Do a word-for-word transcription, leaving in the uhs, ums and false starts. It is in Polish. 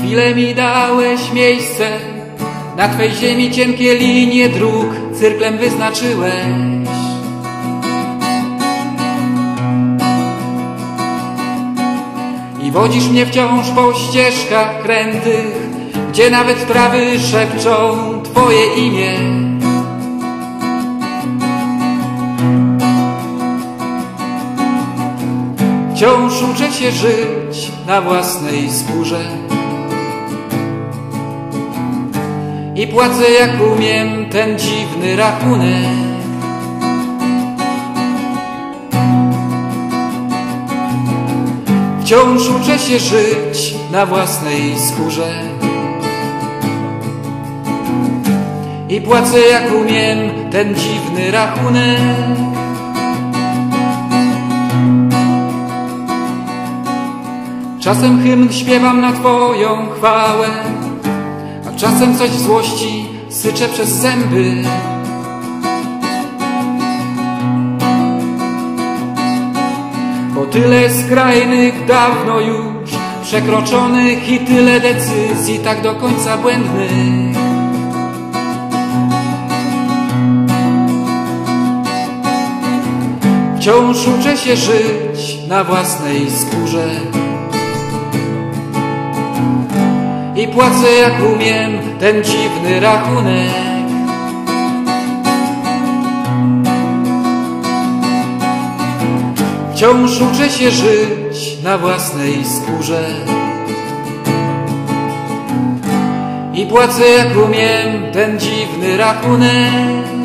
chwilę mi dałeś miejsce, na Twej ziemi cienkie linie dróg cyrklem wyznaczyłeś. I wodzisz mnie wciąż po ścieżkach krętych, gdzie nawet trawy szepczą Twoje imię. Wciąż uczę się żyć na własnej skórze i płacę jak umiem ten dziwny rachunek. Wciąż uczę się żyć na własnej skórze i płacę jak umiem ten dziwny rachunek. Czasem hymn śpiewam na Twoją chwałę, a czasem coś w złości syczę przez zęby. Bo tyle skrajnych dawno już przekroczonych i tyle decyzji tak do końca błędnych. Wciąż uczę się żyć na własnej skórze i płacę jak umiem ten dziwny rachunek. Wciąż uczę się żyć na własnej skórze i płacę jak umiem ten dziwny rachunek.